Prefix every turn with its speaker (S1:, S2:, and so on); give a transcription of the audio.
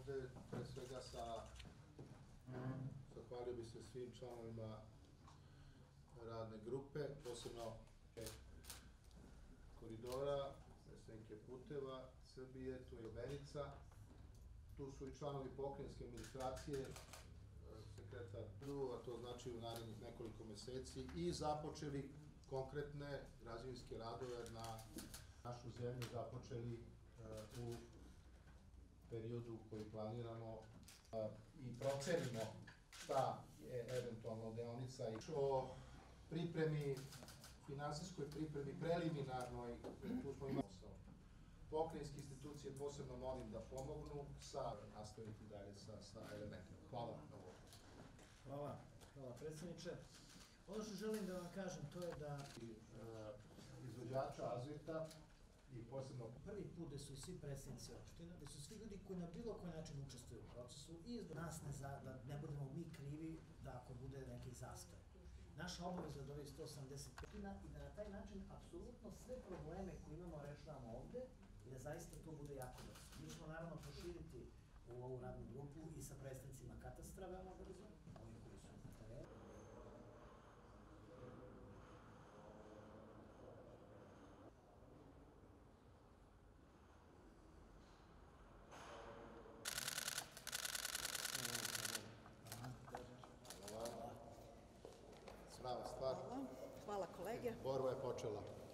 S1: ovde, pre svega zahvalio bi se svim članovima radne grupe, posebno Koridora, predsednike Puteva Srbije, tu je Obenica, tu su i članovi pokrajinske administracije, sekretar prvo, a to znači u narednih nekoliko meseci, i započeli konkretne građevinske radove na našu zemlju, započeli u periodu koji planiramo i procenimo šta je eventualno deonica i o pripremi, finansijskoj pripremi, preliminarnoj, tu smo imali pokrajinske institucije, posebno molim da pomognu nastaviti dalje sa elementima. Hvala na ovo.
S2: Hvala predsjedniče. Ono što želim da vam kažem, to je da
S1: izvođača Azvirta i posebno
S2: prvi put da su i svi predsjednici opština, da su svi ljudi koji na bilo koji način učestvuju u procesu i nas da ne budemo mi krivi da ako bude neki zastoj. Naša obaveza od ovih 185 i da na taj način apsolutno sve probleme koje imamo rešavamo ovde i da zaista to bude jako brzo. Mi ćemo naravno proširiti u ovu radnu grupu i sa predstavnicima katastra veoma brzo, ovi koji su na terenu.
S1: Prava stvar.
S3: Hvala kolege.
S1: Borba je počela.